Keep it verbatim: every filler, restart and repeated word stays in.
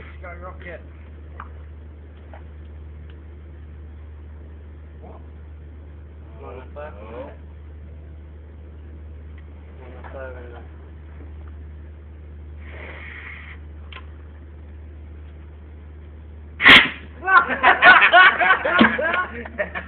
Go rocket. What? Not enough air. Oh. Not enough air in there.